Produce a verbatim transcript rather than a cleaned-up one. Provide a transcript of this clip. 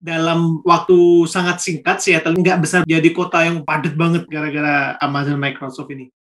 Dalam waktu sangat singkat, Seattle nggak bisa jadi kota yang padat banget gara-gara Amazon Microsoft ini.